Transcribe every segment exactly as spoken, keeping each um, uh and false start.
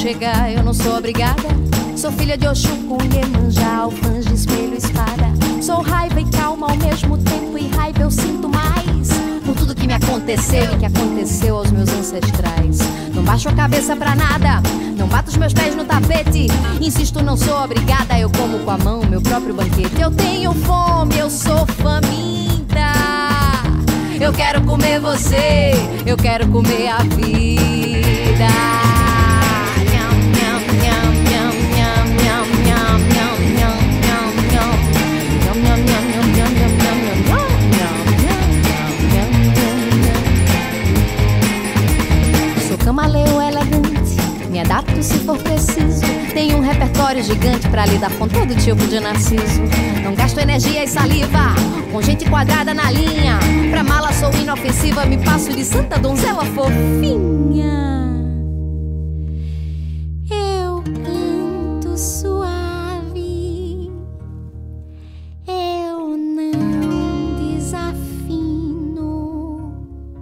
chegar, eu não sou obrigada. Sou filha de Oxum com Iemanjá, alfange, espelho, espada. Sou raiva e calma ao mesmo tempo, e raiva eu sinto mais por tudo que me aconteceu e que aconteceu aos meus ancestrais. Não baixo a cabeça pra nada, não bato os meus pés no tapete. Insisto, não sou obrigada, eu como com a mão meu próprio banquete. Eu tenho fome, eu sou faminta. Eu quero comer você, eu quero comer a vida. Sou camaleão elegante, me adapto se for preciso. Tenho um repertório gigante pra lidar com todo tipo de narciso. Não gasto energia e saliva com gente quadrada na linha. Pra mala sou inofensiva, me passo de santa donzela fofinha. Eu canto suave, eu não desafino,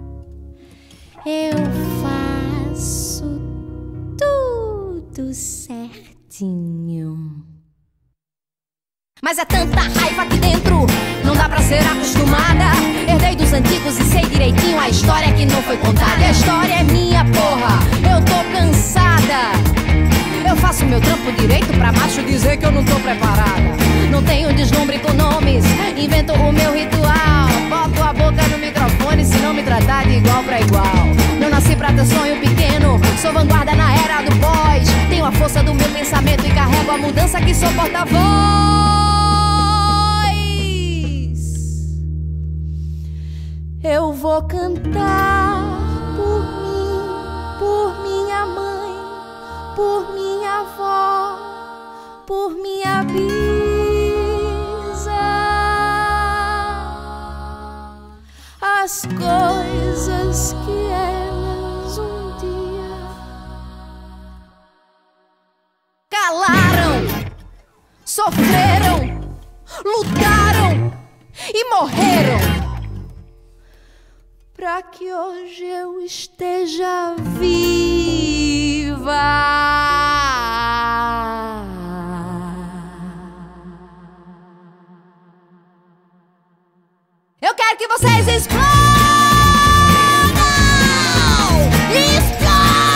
eu faço tudo certinho. Mas é tanta raiva aqui dentro, não dá pra ser acostumada. Herdei dos antigos e sei direitinho a história que não foi contada. A história é minha, porra, eu tô cansada. Eu faço meu trampo direito pra macho dizer que eu não tô preparada. Não tenho deslumbre com nomes, invento o meu ritual. Boto a boca no microfone se não me tratar de igual pra igual. Não nasci pra ter sonho pequeno, sou vanguarda na era do pós. Tenho a força do meu pensamento e carrego a mudança que sou porta-voz. Eu vou cantar por mim, por minha mãe, por minha avó, por minha bisa. As coisas que elas um dia calaram, sofreram, lutaram e morreram pra que hoje eu esteja viva. Eu quero que vocês explodam! Explodam!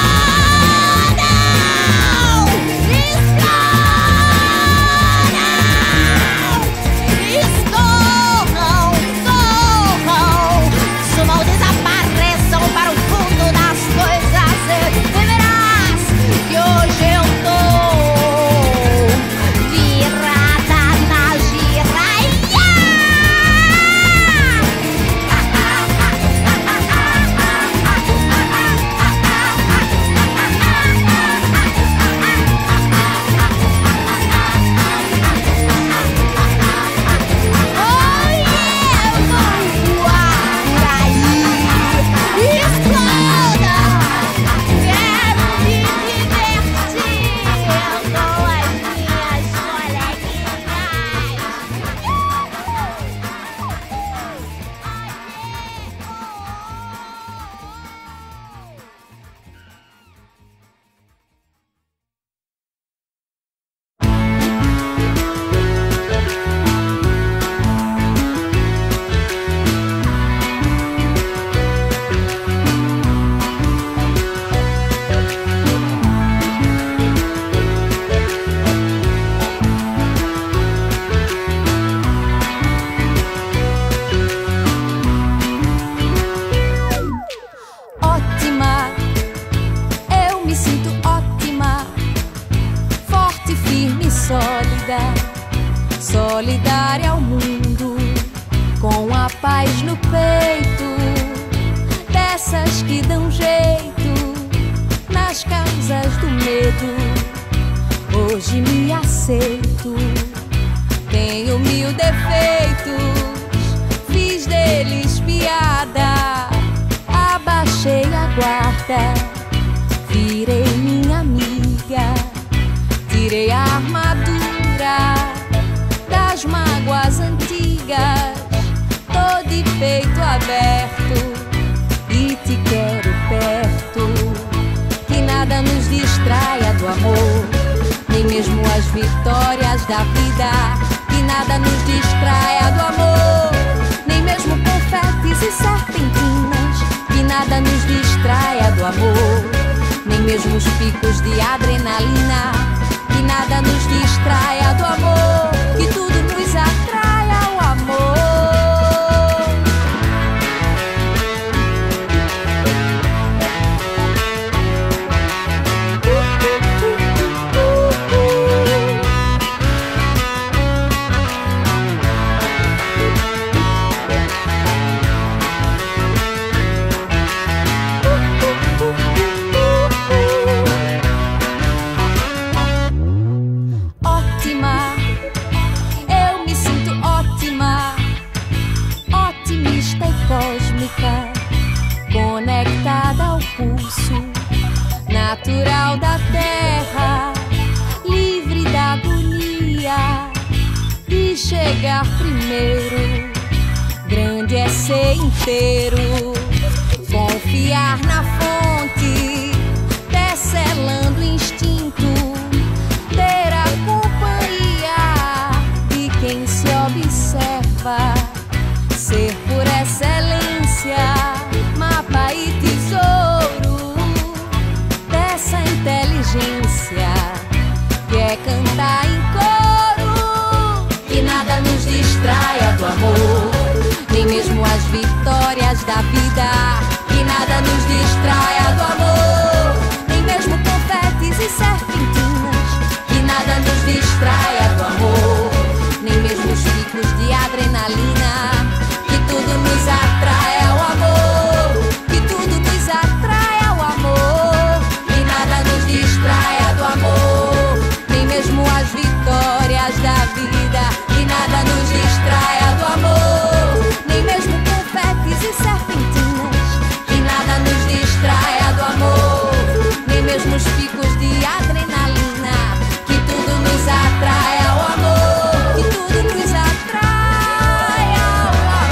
Explodam! Escorram, sumam, desapareçam para o fundo das coisas. E verás que hoje eu tô virada na giraia. Solidária ao mundo, com a paz no peito, dessas que dão jeito nas causas do medo. Hoje me aceito, tenho mil defeitos, fiz deles piada, abaixei a guarda, virei minha amiga, tirei a armadura das mágoas antigas, tô de peito aberto e te quero perto, que nada nos distraia do da vida, que nada nos distraia do amor, nem mesmo confetes e serpentinas, que nada nos distraia do amor, nem mesmo os picos de adrenalina, que nada nos distraia do amor, que tudo nos atrai ao amor. Conectada ao pulso natural da terra, livre da agonia de chegar primeiro. Grande é ser inteiro, confiar na fonte, tecelando o instinto, ter a companhia de quem se observa, ser por excelência mapa e tesouro dessa inteligência que é cantar em coro, que nada nos distraia do amor, nem mesmo as vitórias da vida, que nada nos distraia do amor, nem mesmo confetes e serpentinas, que nada nos distraia do amor, nem mesmo os picos de adrenalina, que tudo nos atrai ao amor, que tudo nos atrai ao amor, que nada nos distraia do amor, nem mesmo as vitórias da vida, que nada nos distraia do amor, nem mesmo confetes e serpentinas, que nada nos distraia do amor, nem mesmo os picos de adrenalina, que tudo nos atrai ao amor, que tudo nos atrai ao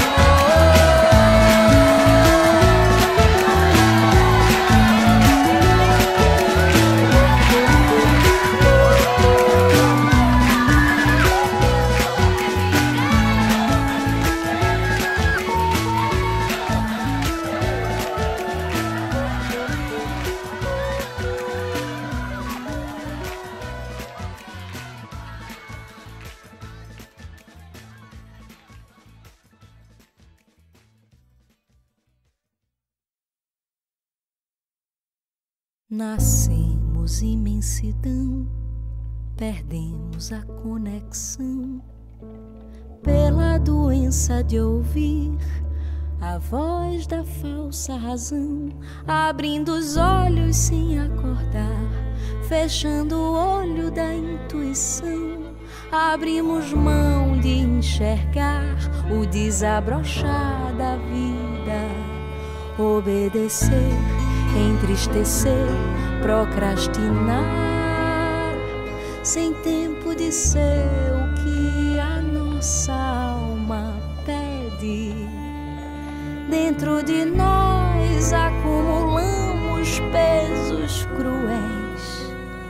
Nascemos imensidão, perdemos a conexão pela doença de ouvir a voz da falsa razão, abrindo os olhos sem acordar, fechando o olho da intuição, abrimos mão de enxergar o desabrochar da vida, obedecer, entristecer, procrastinar, sem tempo de ser o que a nossa alma pede. Dentro de nós acumulamos pesos cruéis,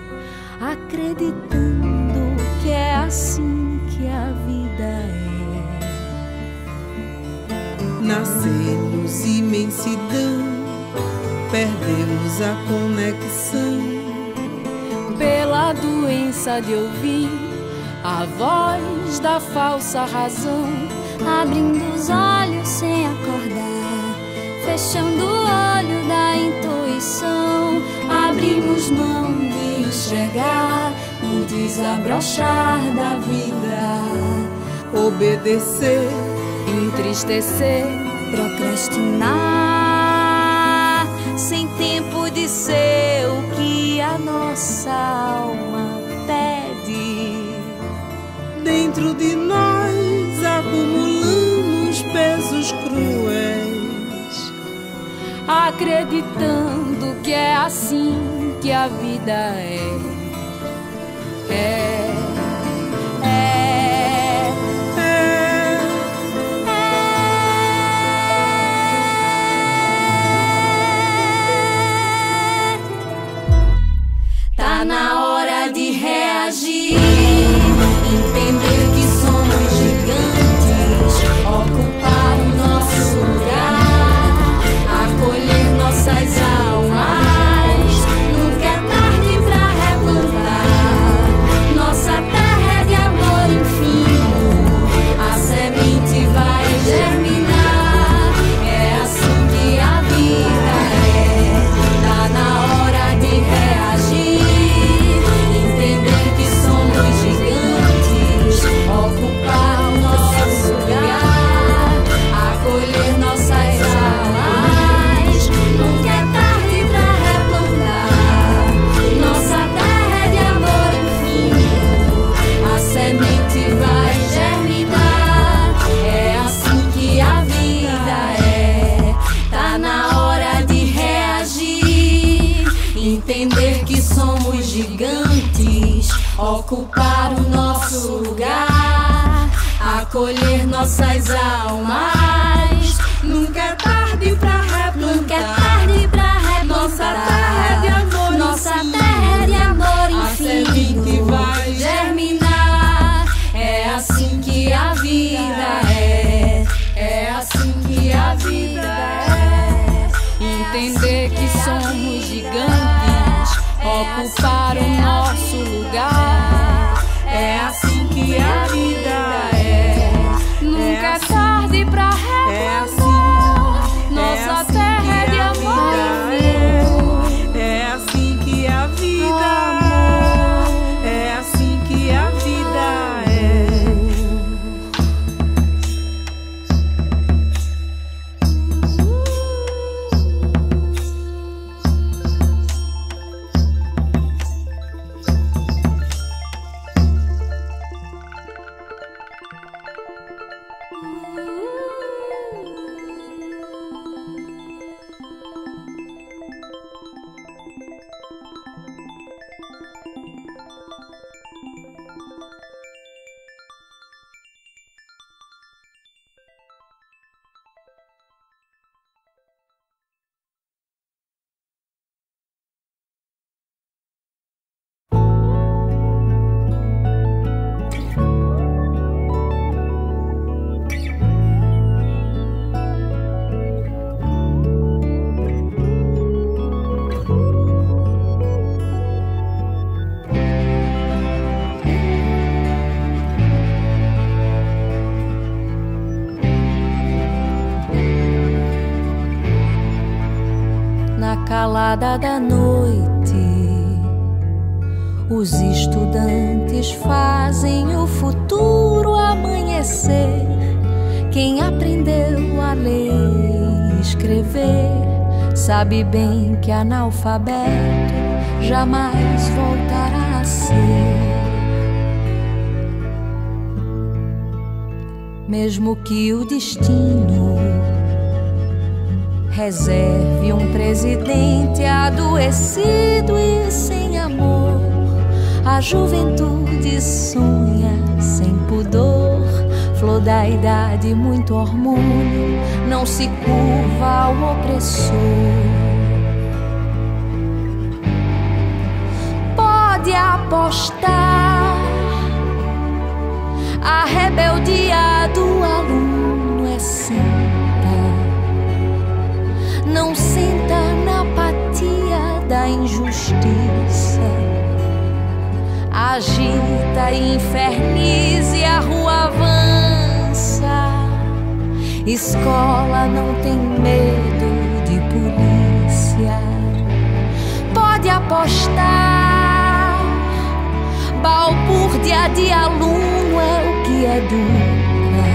acreditando que é assim que a vida é. Nascemos imensidão, perdemos a conexão pela doença de ouvir a voz da falsa razão, abrindo os olhos sem acordar, fechando o olho da intuição, abrimos mão de enxergar o desabrochar da vida, obedecer, entristecer, procrastinar, sem tempo de ser o que a nossa alma pede. Dentro de nós acumulamos pesos cruéis, acreditando que é assim que a vida é. É, é, é, tá na hora de reagir. ocupar o nosso lugar, acolher nossas almas. Nunca é tarde pra replantar. Nunca é tarde pra replantar. Nossa terra é de amor. Nossa terra é de amor A semente vai germinar. É assim que a vida é. É assim que a vida é. Entender que somos gigantes, ocupar o nosso lugar. É assim que a vida é. Nunca é tarde pra replantar. Nossa terra é de amor. É assim que a vida é. É assim que a vida é. Calada da noite, os estudantes fazem o futuro amanhecer. Quem aprendeu a ler e escrever sabe bem que analfabeto jamais voltará a ser. Mesmo que o destino reserve um presidente adoecido e sem amor, a juventude sonha sem pudor. Flor da idade, muito hormônio, não se curva ao opressor. Pode apostar, a rebeldia do aluno é santa. Não senta na apatia da injustiça, agita e inferniza, a rua avança. Escola não tem medo de polícia. Pode apostar, balbúrdia de aluno é o que educa.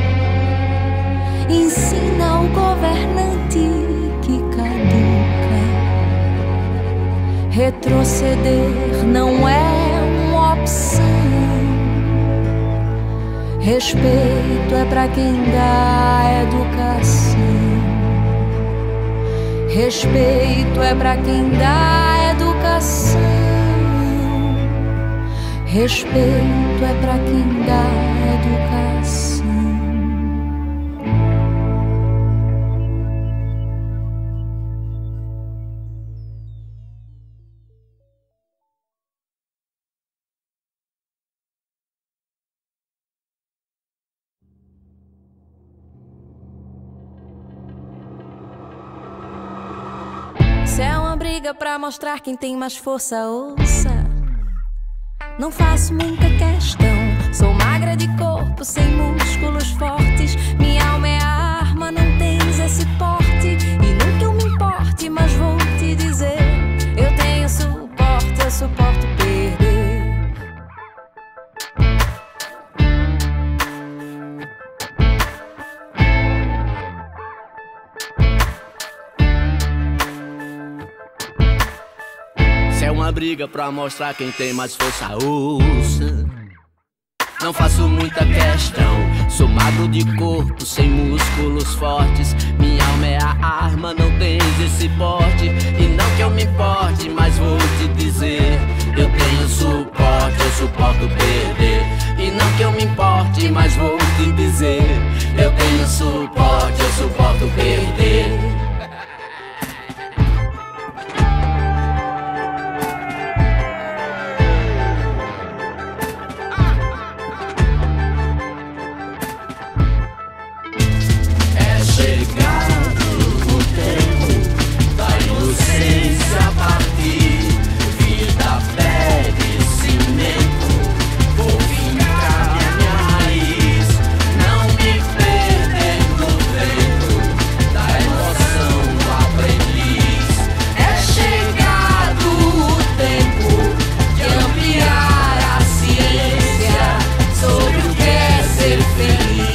Ensina o governante que caduca. Retroceder não é uma opção. Respeito é pra quem dá educação. Respeito é pra quem dá educação. Respeito é pra quem dá educação. Se é uma briga pra mostrar quem tem mais força, ouça. Não faço muita questão. Sou magra de corpo, sem músculos fortes. Minha alma é a arma, não tens esse porte. E nunca eu me importe, mas vou te dizer, eu tenho suporte, eu suporto perder. É uma briga pra mostrar quem tem mais força, ouça. Não faço muita questão. Sou magro de corpo, sem músculos fortes. Minha alma é a arma, não tens esse porte. E não que eu me importe, mas vou te dizer, eu tenho suporte, eu suporto perder. E não que eu me importe, mas vou te dizer, eu tenho suporte, eu suporto perder. É chegado o tempo da inocência partir, vida pede cimento, vou fincar minha raiz, não me perder no vento da emoção do aprendiz. É chegado o tempo de ampliar a ciência sobre o que é ser feliz.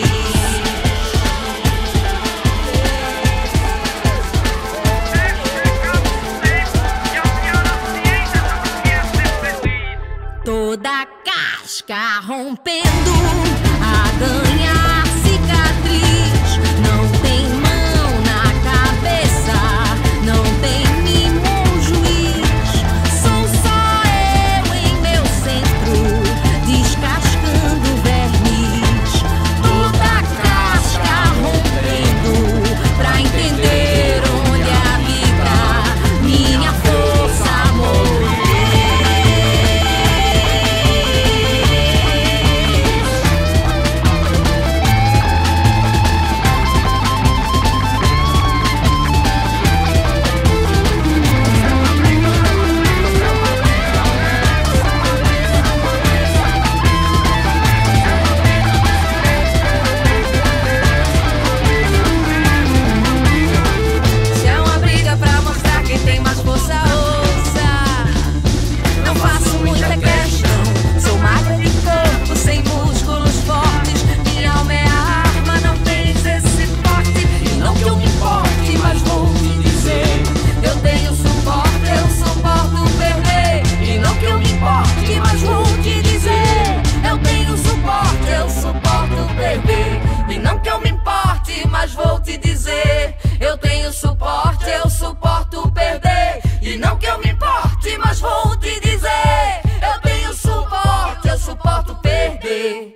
Toda casca rompendo a ganhar cicatriz. Não tem mão na cabeça, não tem nenhum juiz. Sou só eu em meu centro, descascando verniz. Toda casca rompendo pra entender onde habita minha força, amor. Se é uma briga pra mostrar quem tem mais força, ouça. Não faço muita questão, sou magra de corpo, sem músculos fortes. Minha alma é a arma, não tens esse porte. E não que eu me importe, mas vou te dizer, eu tenho suporte, eu suporto perder. E não que eu me importe, mas vou te dizer, eu tenho suporte, eu suporto perder. E não que eu me importe, mas vou te dizer, eu tenho suporte, eu suporto perder. E não que eu me importe, mas vou te dizer, eu tenho suporte, eu suporto perder.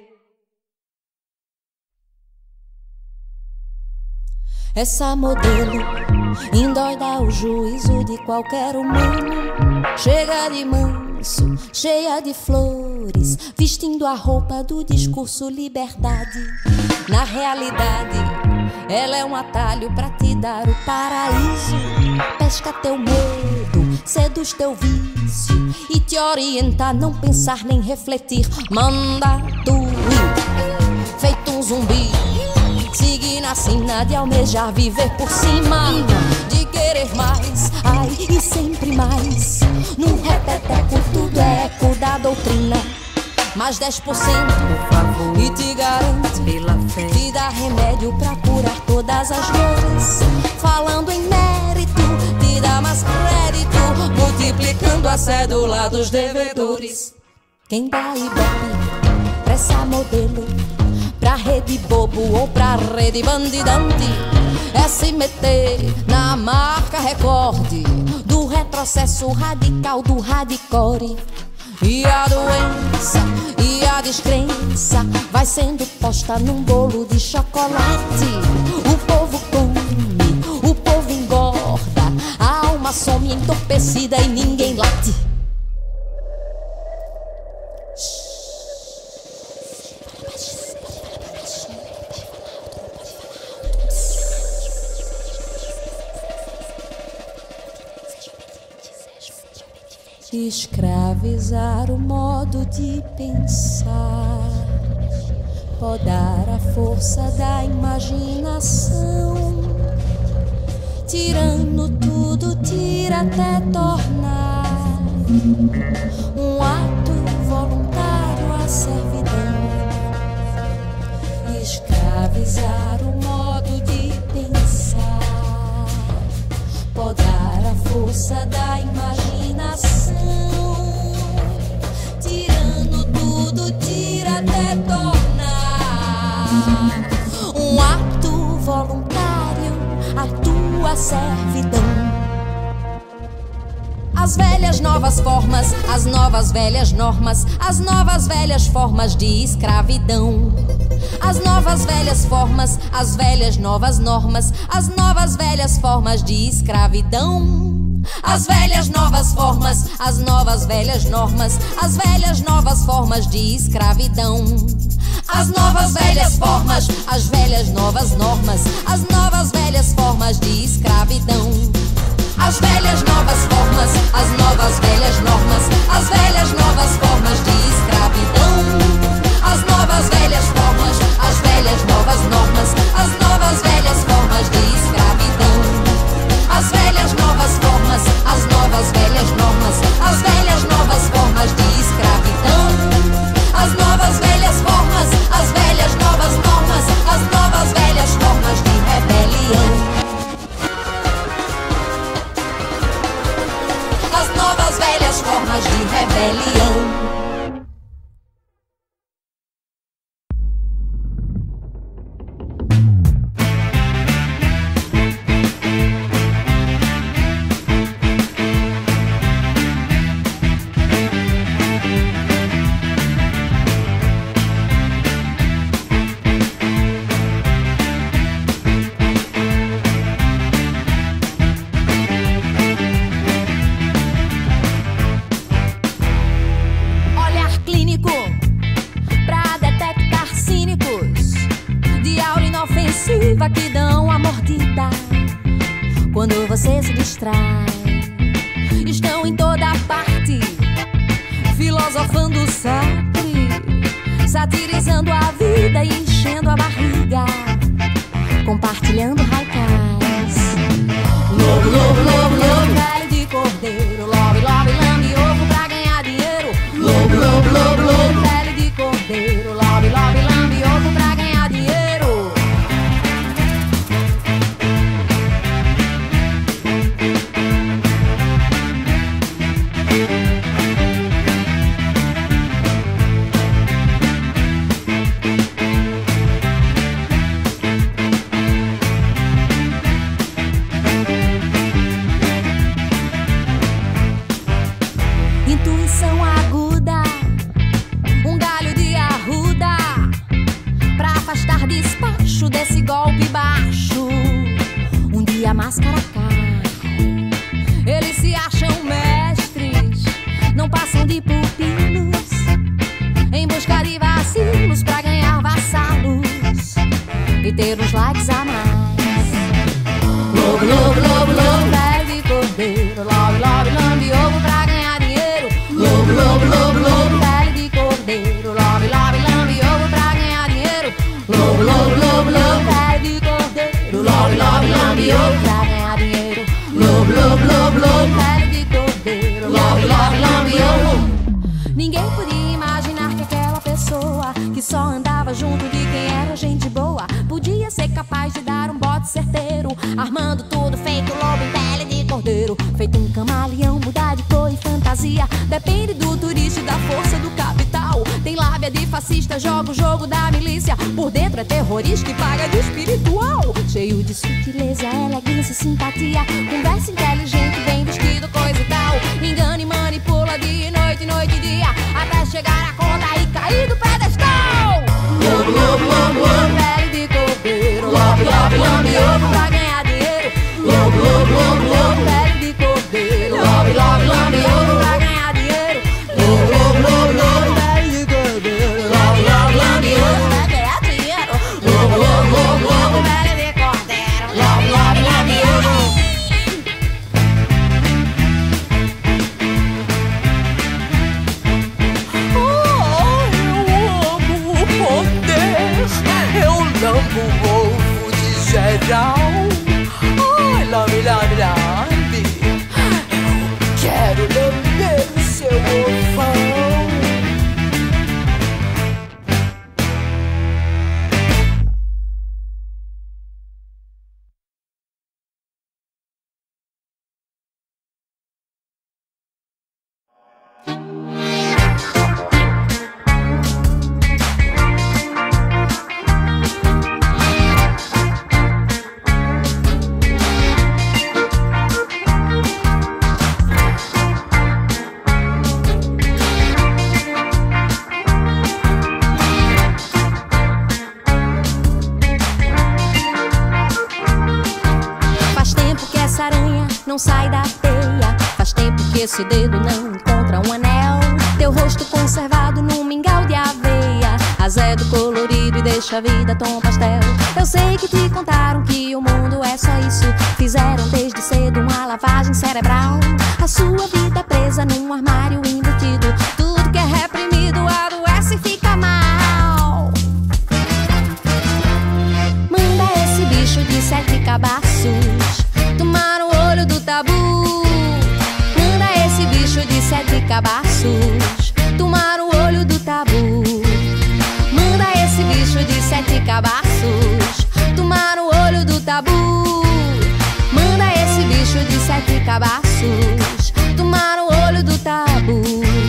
Essa modelo endoida o juízo de qualquer humano. Chega de manso, cheia de flores, vestindo a roupa do discurso liberdade. Na realidade, ela é um atalho pra te dar o paraíso. Pesca teu medo, seduz teu vício e te orienta a não pensar nem refletir. Manda tu ir, feito um zumbi, seguir na sina de almejar viver por cima, de querer mais, ai, e sempre mais. Num repeteco tudo é eco da doutrina. Mais dez por cento, por favor, e te garanto, pela fé, te dá remédio pra curar todas as dores. Falando em mérito, te dá mais crédito, multiplicando a cédula dos devedores. Quem dá ibope pra essa modelo, pra rede bobo ou pra rede bandidante, é se meter na marca recorde do retrocesso radical do hardcore. E a doença e a descrença vai sendo posta num bolo de chocolate. O povo come, o povo engorda, a alma some entorpecida e ninguém late. Escravizar o modo de pensar, podar a força da imaginação, tirando tudo, tira até tornar um ato voluntário a servidão. Escravizar o modo de pensar, podar a força da imaginação, tirando tudo, tira até tornar um ato voluntário a tua servidão. A As velhas novas formas, as novas velhas normas, as novas velhas formas de escravidão. As novas velhas formas, as velhas novas normas, as novas velhas formas de escravidão. As velhas novas formas, as novas velhas normas, as velhas novas formas de escravidão. As novas velhas formas, as velhas novas normas, as novas velhas formas de escravidão. As velhas novas formas, as novas velhas normas, as velhas novas formas de escravidão. As novas velhas formas, as velhas novas normas, as novas velhas formas de escravidão. As velhas novas formas, as novas velhas normas, as velhas novas formas de escravidão. As novas velhas formas, as velhas novas normas, as novas velhas formas de rebelião. As novas velhas formas de rebelião. Que dão a mordida quando você se distrai. Estão em toda parte, filosofando o Sartre, satirizando a vida e enchendo a barriga, compartilhando raicais. Lobo, lobo, lobo, lobo, velho de cordeiro, lobe, lobe, lambe ovo pra ganhar dinheiro. Lobo, lobo, lobo, lobo, velho de cordeiro, lobe, lobe, lambe ovo pra ganhar dinheiro. Intuição aguda, um galho de arruda, pra afastar despacho desse golpe baixo. Um dia a máscara cai, eles se acham mestres, não passam de pupilos, em busca de vacilos pra ganhar vassalos e ter uns likes a mais. Lobo, lobo, lobo, lobo, velho de cordeiro, lobe, lobe, lambe ovo pra ganhar dinheiro. Lobo, lobo, lobo, lobo, pele de cordeiro, lobe, lobe, lambe ovo pra ganhar dinheiro. Lobo, lobo, lobo, lobo, pele de cordeiro, lobe, lobe, lambe ovo pra ganhar dinheiro. Lobo, lobo, lobo, lobo, pele de cordeiro, lobe, lobe, lambe ovo. Ninguém podia imaginar que aquela pessoa que só andava junto de quem era gente boa podia ser capaz de dar um bote certeiro, armando tudo feito lobo em pele de cordeiro, feito um camaleão, mudar de cor e fantasia. Depende do turista e da força do capital. Tem lábia de fascista, joga o jogo da milícia. Por dentro é terrorista e paga de espiritual. Cheio de sutileza, elegância e simpatia. Conversa inteligente, bem vestido, coisa e tal. Engana e manipula dia e noite, noite e dia, até chegar a conta e cair do pedestal. Lobo, lobo, lobo, lobo, pele de cordeiro, lobe, lobe, lambe ovo pra ganhar dinheiro. Lobo, lobo, lobo, lobo, pele de cordeiro, lobe, lobe, lambe ovo pra ganhar dinheiro. Lobo, lobo, lobo, lobo, pele de cordeiro, lobe, lobe, lambe ovo pra ganhar dinheiro. Lobo, lobo, lobo, lobo, pele de cordeiro, lobe, lobe, lambe ovo. não sai da teia. Faz tempo que esse dedo não encontra um anel. Teu rosto conservado num mingau de aveia, azedo, colorido e deixa a vida tom pastel. Eu sei que te contaram que o mundo é só isso. Fizeram desde cedo uma lavagem cerebral. A sua vida presa num armário embutido. Tudo que é reprimido adoece e fica mal. Manda esse bicho de sete cabaços tomar o olho do tabu. Manda esse bicho de sete cabaços tomar o olho do tabu. Manda esse bicho de sete cabaços tomar o olho do tabu. Manda esse bicho de sete cabaços tomar o olho do tabu.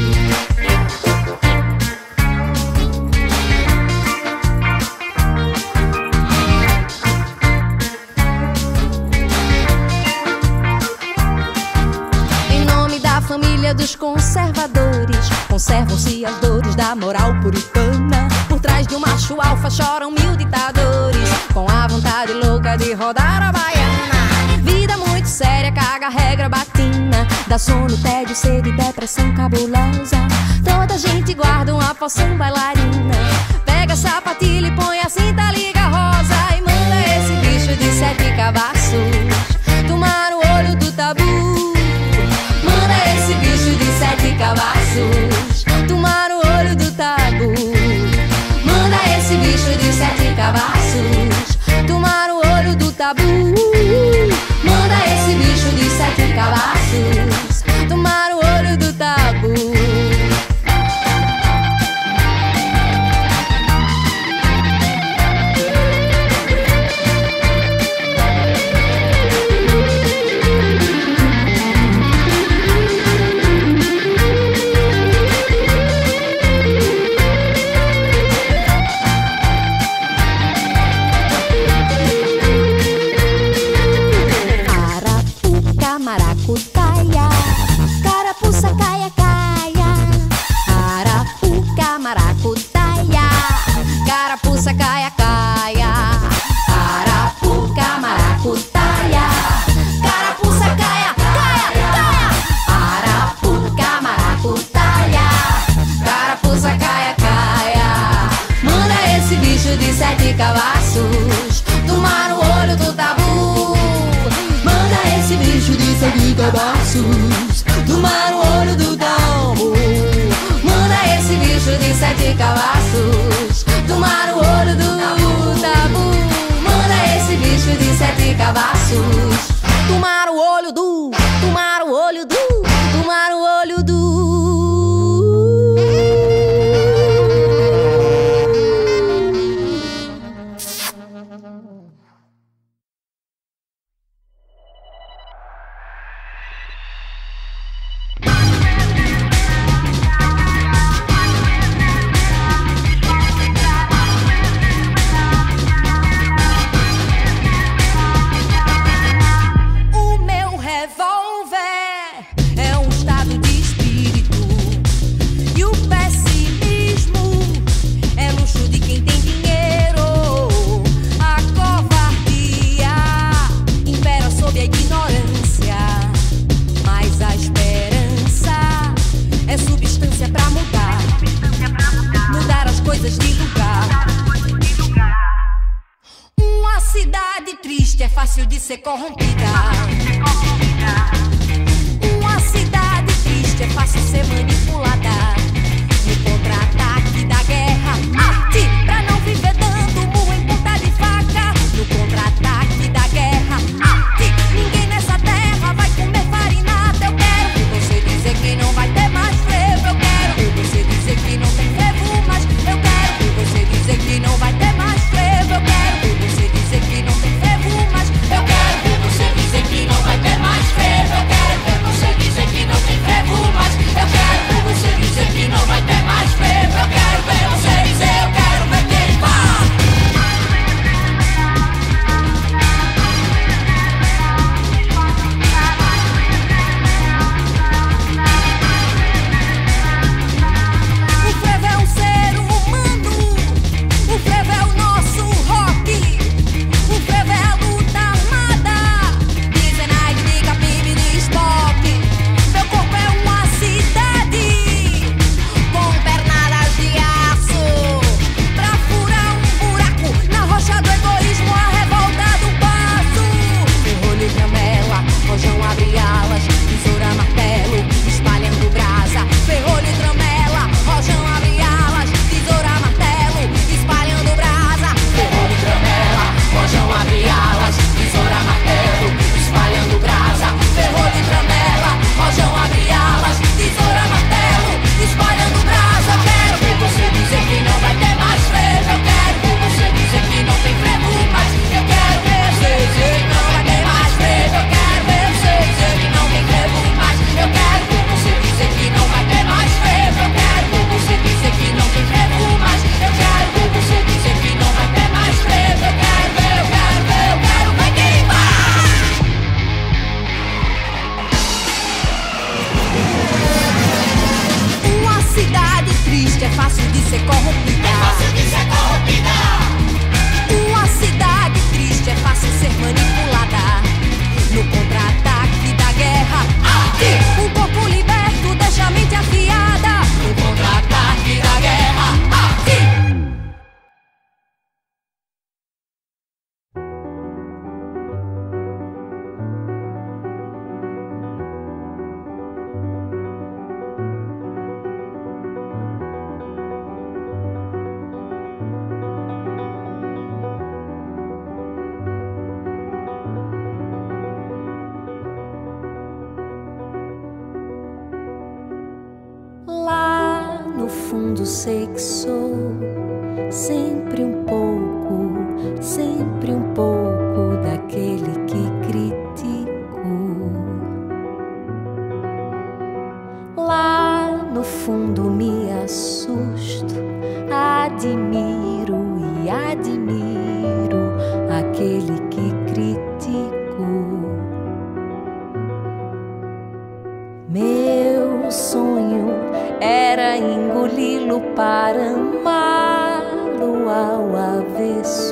Família dos conservadores, conservam-se as dores da moral puritana. Por trás de um macho alfa choram mil ditadores, com a vontade louca de rodar a baiana. Vida muito séria, caga, regra, batina, dá sono, tédio, sede e depressão cabulosa. Toda gente guarda uma poção bailarina. Pega a sapatilha e põe a cinta liga rosa. E manda esse bicho de sete cabaços tomar o olho do tabu. Manda esse bicho de sete cabaços tomar o olho do tabu. Manda esse bicho de sete cabaços tomar o olho do tabu. Manda esse bicho de sete cabaços tomar o olho do tabu. Maracutaia, carapuça, caia, caia. Arapuca, maracutaia, carapuça, caia, caia. Arapuca, maracutaia, carapuça, caia, caia, caia. Arapuca, maracutaia, carapuça, caia, caia. Manda esse bicho de sete cabaços tomar o olho do tabu. Manda esse bicho de sete cabaços tomar o olho do tabu. Manda esse bicho de sete cabaços tomar o olho do tabu. Manda esse bicho de sete cabaços tomar o olho do, tomar o olho do, tomar o olho do. Ser corrompida. Uma cidade triste é fácil ser manipulada. No contra-ataque da guerra, arte pra não viver dando murro em ponta de faca. No contra-ataque da guerra, arte. Ninguém nessa terra vai comer farinata. Eu quero ver você dizer que não vai ter mais frevo. Eu quero ver você dizer que não tem frevo, mas eu quero ver você dizer que não vai ter mais frevo. Eu quero ver você dizer que não tem frevo, mas eu quero ver você abriá-las, tesoura, martelo, espalhando brasa, ferrolho, tramela, rojão, abriá-las, tesoura, martelo, espalhando brasa, ferrolho, tramela, rojão, abriá-las, tesoura, martelo, espalhando brasa, ferrolho, tramela, rojão, abriá-las, tesoura, martelo, espalhando brasa. Eu quero ver você dizer que não vai ter mais frevo, eu quero ver você dizer que não tem frevo mais, eu quero ver você dizer que não vai ter mais frevo, eu quero ver você dizer que não tem frevo mais, eu quero ver você dizer que não vai ter mais frevo, eu quero ver você dizer que não tem frevo mais, eu quero ver você dizer que não vai ter mais frevo, eu quero ver, eu quero ver, eu quero ver quem vai. Uma cidade triste é fácil de ser corrompida. É fácil de ser corrompida. Uma cidade triste é fácil ser manipulada. No contra-ataque da guerra, arte. Um corpo liberto deixa a mente afiada. No contra-ataque da guerra, arte. Lá no fundo sei que sou sempre um pouco, sempre um pouco daquele que critico. Lá no fundo me assusto, admiro e admiro aquele que critico. Meu sonho era engoli-lo para amá-lo ao avesso.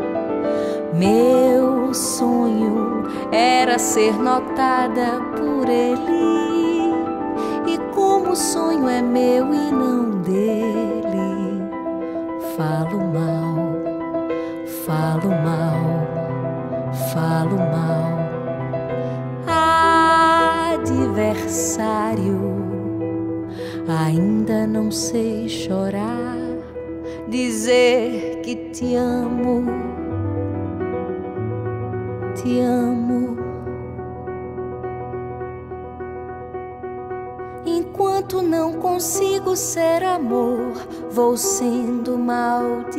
Meu sonho era ser notada por ele. E como o sonho é meu e não dele, falo mal, falo mal, falo mal. Adversário, ainda não sei chorar, dizer que te amo, te amo. Enquanto não consigo ser amor, vou sendo maldita.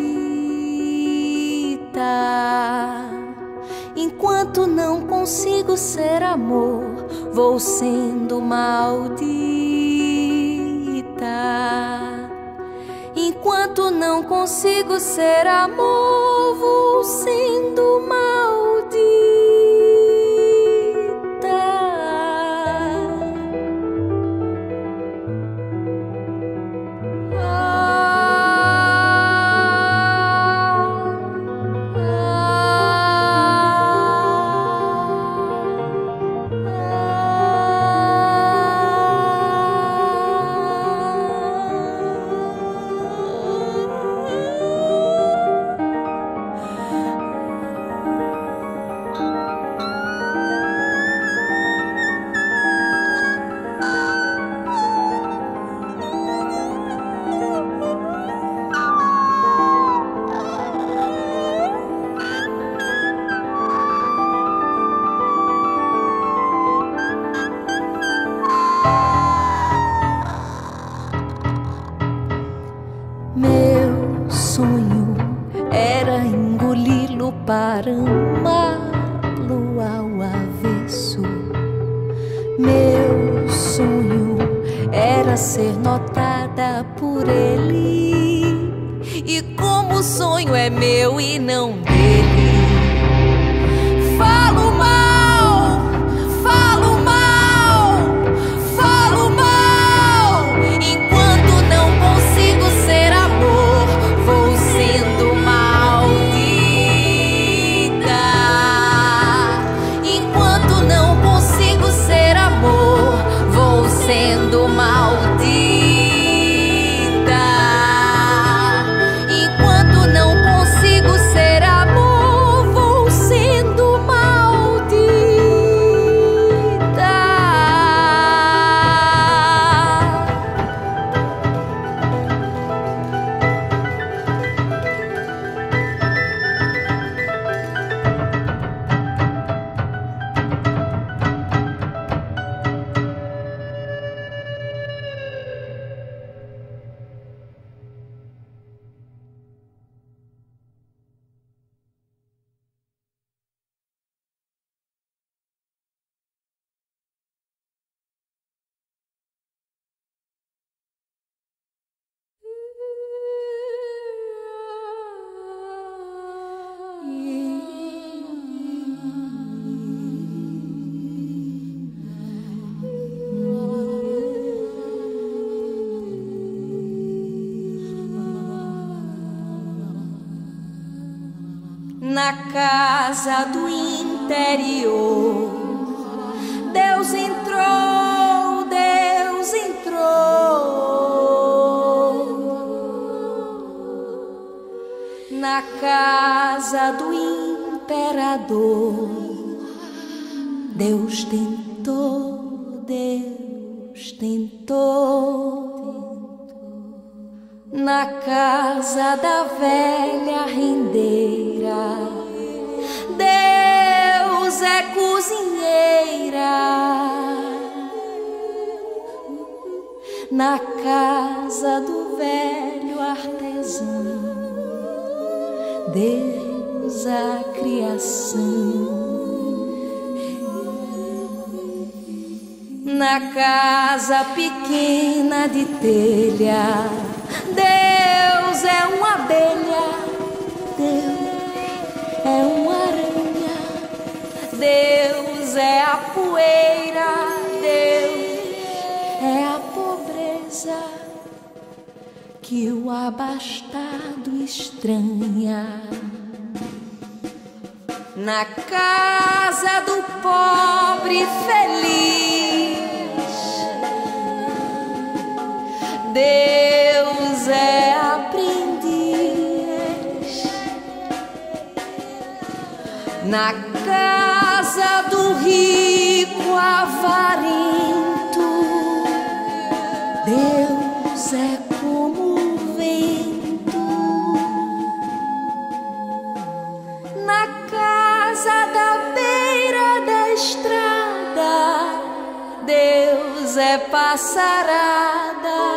Enquanto não consigo ser amor, vou sendo maldita. Enquanto não consigo ser amor, vou sendo maldita. Meu sonho era engoli-lo para amá-lo ao avesso. Meu sonho era ser notada por ele. E como o sonho é meu e não dele, falo mal, falo mal, falo mal. Enquanto não consigo ser amor, vou sendo maldita. Enquanto não consigo ser amor, vou sendo maldita. Enquanto não consigo ser amor, Na casa do interior, Deus entrou, Deus entrou. Na casa do imperador, Deus tentou, Deus tentou. Na casa da velha rendeira, Deus é cozinheira. Na casa do velho artesão, Deus a criação. Na casa pequena de telha, Deus é uma abelha, Deus é uma aranha, Deus é a poeira, Deus é a pobreza que o abastado estranha. Na casa do pobre feliz, Deus é aprendiz. Na casa do rico avarento, Deus é como o vento. Na casa da beira da estrada, Deus é passarada.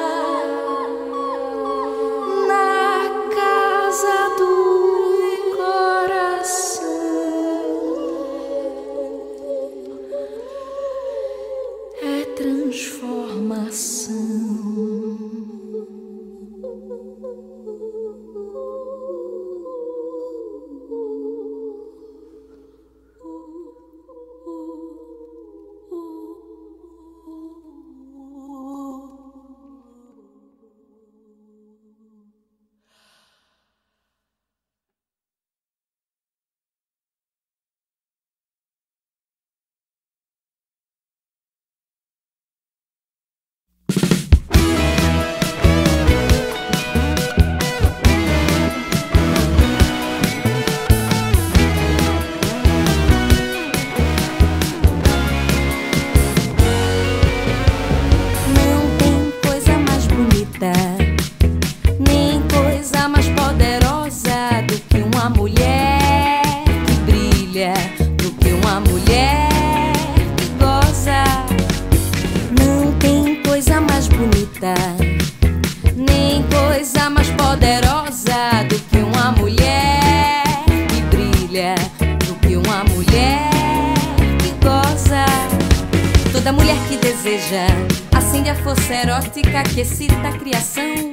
Nem coisa mais poderosa do que uma mulher que brilha, do que uma mulher que goza. Toda mulher que deseja acende a força erótica que excita a criação.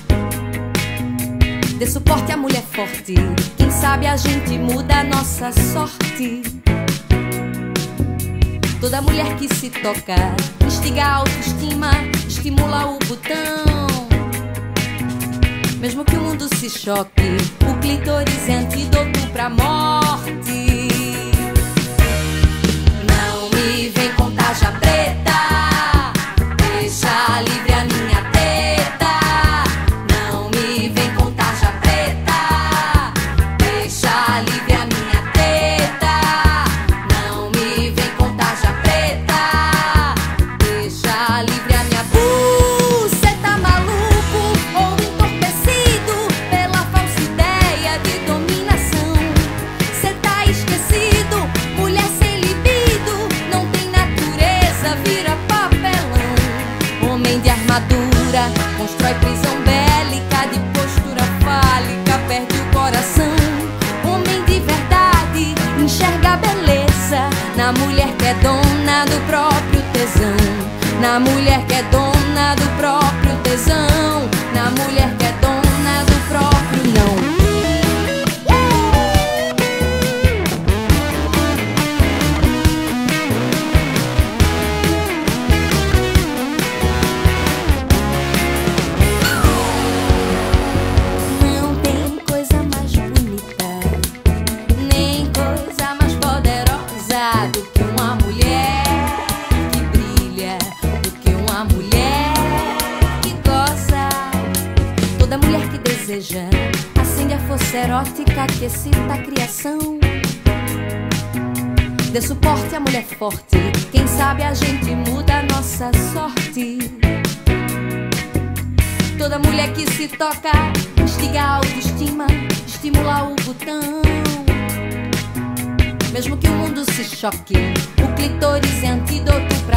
Dê suporte à mulher forte, quem sabe a gente muda a nossa sorte. Toda mulher que se toca instiga a autoestima, estimula o botão. Mesmo que o mundo se choque, o clítoris é antídoto pra morte. Não me vem com tarja preta, deixa livre a minha teta. Não me vem com tarja preta, deixa livre a minha teta. Não me vem com tarja preta, deixa livre a minha buceta. Cê tá maluco ou entorpecido pela falsa ideia de dominação? Cê tá esquecido, mulher sem libido, não tem natureza, vira papelão. Homem de armadura constrói prisão bélica, de postura fálica perde o coração. Homem de verdade enxerga a beleza na mulher que é dona do próprio tesão. Na mulher que é dona do próprio tesão. Na mulher que é dona do próprio não. deseja. Acende a força erótica que excita a criação. Dê suporte à mulher forte. Quem sabe a gente muda a nossa sorte. Toda mulher que se toca instiga a autoestima, estimula o botão. Mesmo que o mundo se choque, o clitóris é antídoto pra